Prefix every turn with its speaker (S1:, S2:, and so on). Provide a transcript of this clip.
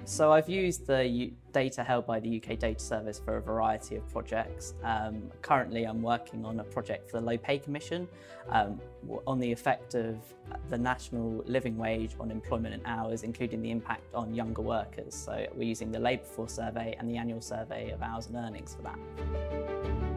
S1: So I've used the data held by the UK Data Service for a variety of projects. Currently I'm working on a project for the Low Pay Commission on the effect of the national living wage on employment and hours, including the impact on younger workers. So we're using the Labour Force Survey and the annual survey of hours and earnings for that.